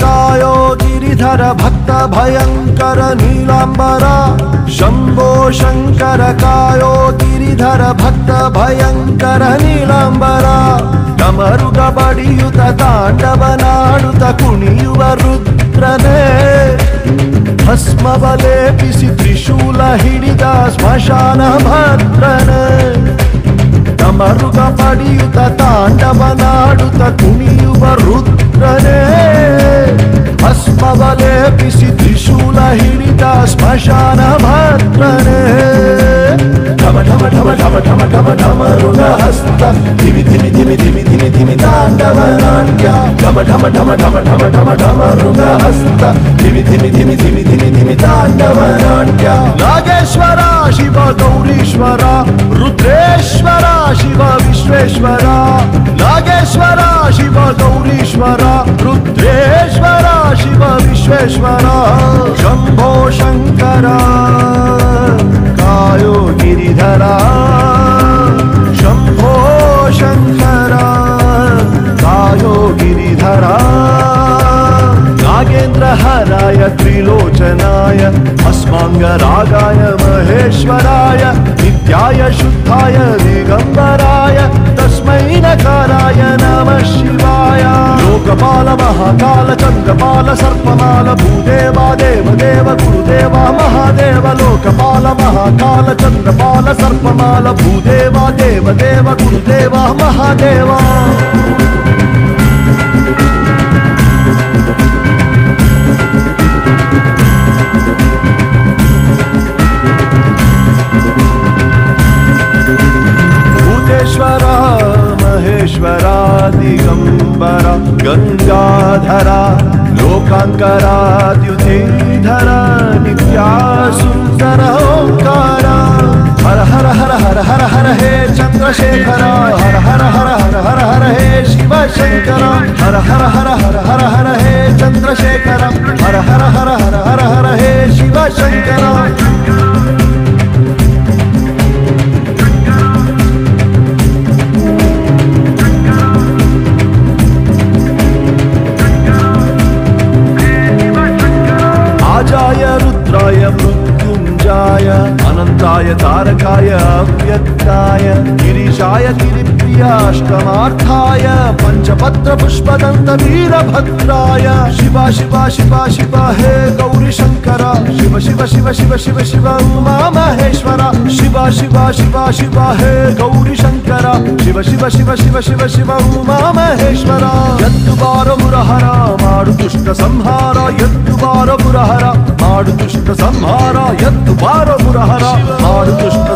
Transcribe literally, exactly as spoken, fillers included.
कायो गिरिधर भक्त भयंकर नीलांबरा शंभो शंकर कायो गिरिधर भक्त भयंकर नीलांबरा डमरुग बडियुत तांडवनाडुत कुಣಿಯುವ ರುದ್ರನೇ ಭಸ್ಮ ಬಲೇಪಿಸಿ ತ್ರಿಶೂಲ ಹಿಡಿದ ಸ್ಮಶಾನ ಭದ್ರನೇ ಡಮರುಗ ಬಡಿಯುತ ತಾಂಡವನಾಡುತ್ತ ಕುಣಿಯುವ ರುದ್ರನೇ ಭಸ್ಮ ಬಲೇಪಿಸಿ ತ್ರಿಶೂಲ ಹಿಡಿದ ಸ್ಮಶಾನ ಭದ್ರನೇ ಢಮ ಢಮ ಢಮ ಢಮ ಢಮ ಢಮ ಢಮರುಗ ಹಸ್ತ ಧಿಮಿ ಧಿಮಿ ಧಿಮಿ ಧಿಮಿ ಧಿಮಿ ಧಿಮಿ ತಾಂಡವ ನಾಟ್ಯ ಢಮ ಢಮ ಢಮ ಢಮ ಢಮ ಢಮ ಢಮರುಗ ಹಸ್ತ ಧಿಮಿ ಧಿಮಿ ಧಿಮಿ ಧಿಮಿ ಧಿಮಿ ಧಿಮಿ ತಾಂಡವ ನಾಟ್ಯ ನಾಗೇಶ್ವರ ಶಿವ ಗೌರೀಶ್ವರ ರುದ್ರೇಶ್ವರ ಶಿವ ವಿಶ್ವೇಶ್ವರ ನಾಗೇಶ್ವರ ಶಿವ ಗೌರೀಶ್ವರ ರುದ್ರೇಶ್ವರ ಶಿವ ವಿಶ್ವೇಶ್ವರ ಶಂಭೋ ಶಂಕರ ಕಾಯೋ ಗಿರಿಧರ ಶಂಭೋ ಶಂಕರ ಕಾಯೋ ಗಿರಿಧರ नागेन्द्र हराय त्रिलोचनाय अस्मांगरागाय महेश्वराय नित्याय शुद्धाय दिगंबराय तस्मै नकाराय नमः शिवाय लोकपाल महाकाल चंद्रपाल सर्पमाल भूदेवा देवदेव गुरुदेवा महादेव लोकपाल महाकाल चंद्रपाल सर्पमाल भूदेवा देवदेव गुरुदेवा महादेवा भूतेश्वरा महेश्वरा दिगंबरा गंगाधरा लोकांकरा द्युतिधरा नित्यासुंदर ओंकारा हर हर हर हर हर हर हे चंद्रशेखर हर हर हर हर हर हर हे शिवशंकर हर हर हर हर हर हर हे चंद्रशेखर हर हर हर हर हर हर हे शिवशंकर आजाय रुद्राय मृत्युंजाय अनंताय तारकाय अव्यक्ताय गिरीशाय गिरिप्रियाष्टमार्थाय पंचपत्र पुष्पदंत वीरभद्राय शिवा शिवा शिवा शिवा हे गौरी शंकर शिव शिव शिव शिव शिव शिव उमा महेश्वर शिवा शिवा शिवा शिवा हे गौरी शंकर शिव शिव शिव शिव शिव शिव उमा महेश्वर यद्दु बार मुरहर माडु दुष्ट संहार यद्दु बार मुरहर माडु दुष्ट संहार यद्दु बार मुरहर माडु दुष्ट